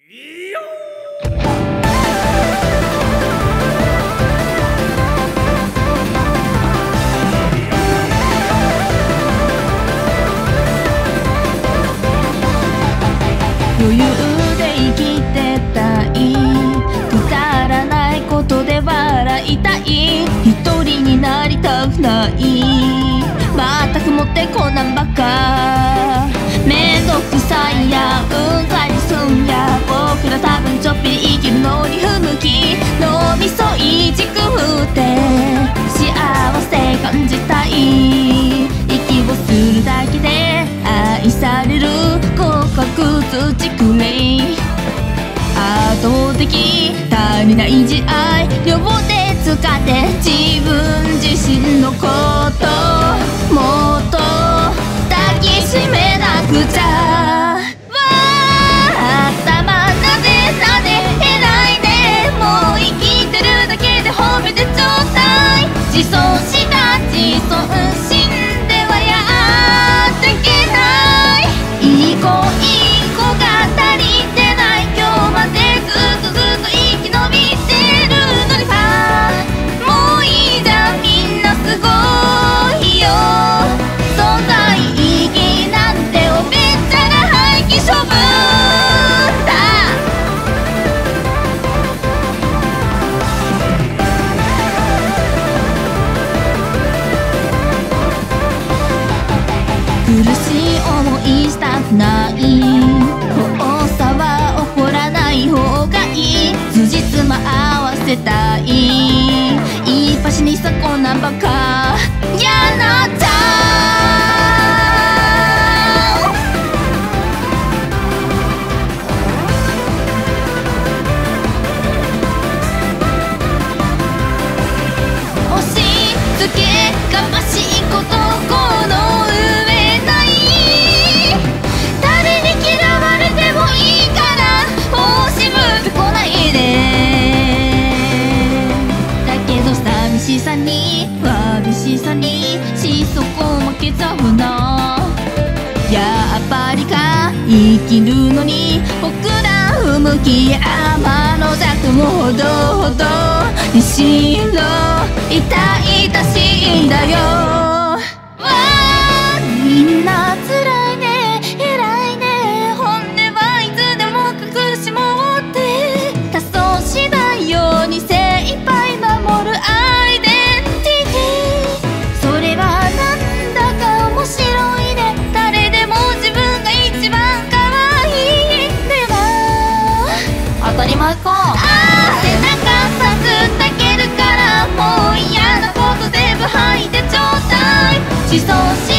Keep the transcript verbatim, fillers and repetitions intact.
いいよ余裕で生きてたい、くだらないことで笑いたい、一人になりたくない、まったくもってこなんばっか、めんどくさいやうんざりすんや、僕ら多分ちょっぴり生きるのに不向き、脳みそいじくって幸せ感じたい、息をするだけで愛される合格土くれい、圧倒的足りない慈愛両方で使って自分自身のこともっと抱きしめなくちゃ、頭なでなで偉いね、もう生きてるだけで褒めてちょうだい、自尊した自尊心ではやっていけない、いい子いい子が足りてない、今日までずっとずっと生き延びてるのにさ、もういいじゃんみんなすごいよ、存在意義なんておべっちゃな廃棄処分だ、苦しい思いしたくない、放射は怒らない方がいい、辻褄合わせたい、いっぱしにさこんなんばっか嫌なっちゃう、押し付けがましいことこの上ない、誰に嫌われてもいいから惜しむってこないで、だけど寂しさにわびしさにしそこ負けちゃうな、やっぱりか生きるのに僕ら不向き、天の弱もほどほどにしろ痛々しいんだよ、わあみんな辛いね偉いね、本音はいつでも隠し持って多層しないように精一杯守るアイデンティティ、それはなんだか面白いね、誰でも自分が一番可愛いんだよな、当たり前か、あー背中さすだけるからもう嫌なこと全部吐いてちょうだい、自尊心